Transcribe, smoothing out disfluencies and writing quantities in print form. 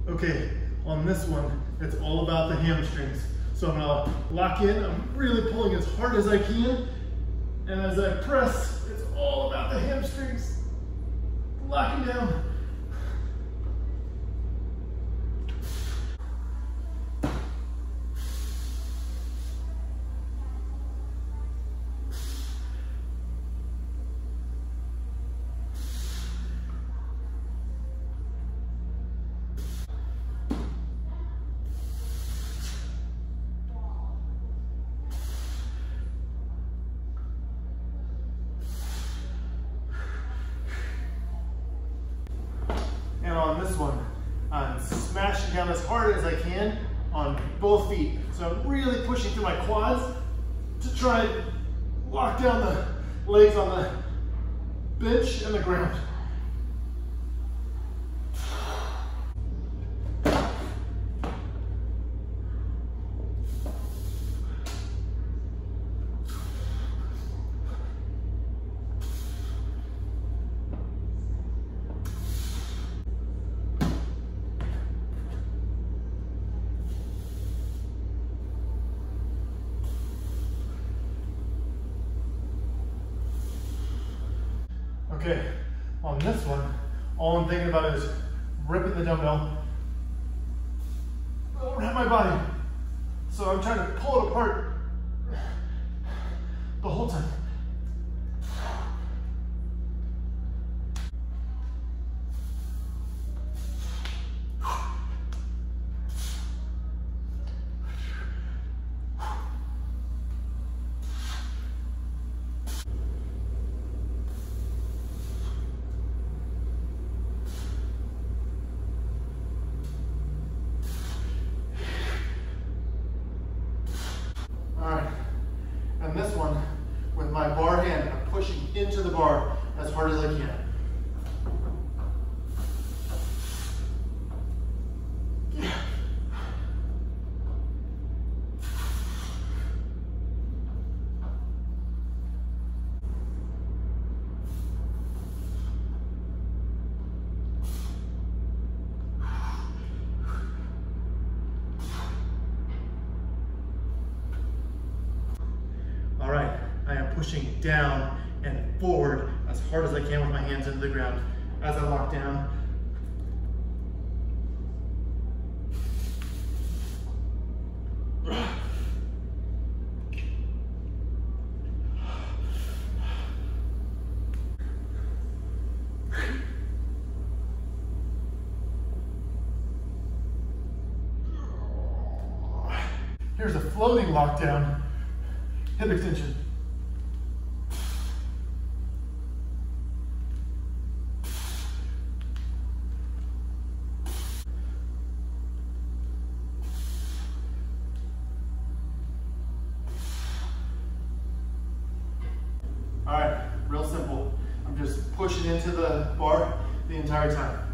Okay, on this one, it's all about the hamstrings. So I'm gonna lock in, I'm really pulling as hard as I can, and as I press, it's all about the hamstrings. Locking down. And on this one, I'm smashing down as hard as I can on both feet. So I'm really pushing through my quads to try and lock down the legs on the bench and the ground. Okay, on this one, all I'm thinking about is ripping the dumbbell around my body. So I'm trying to pull it apart the whole time. And this one, with my bar hand, I'm pushing into the bar as hard as I can. Yeah. All right, I am pushing down and forward as hard as I can with my hands into the ground as I lock down. Here's a floating lockdown. Hip extension. All right, real simple. I'm just pushing into the bar the entire time.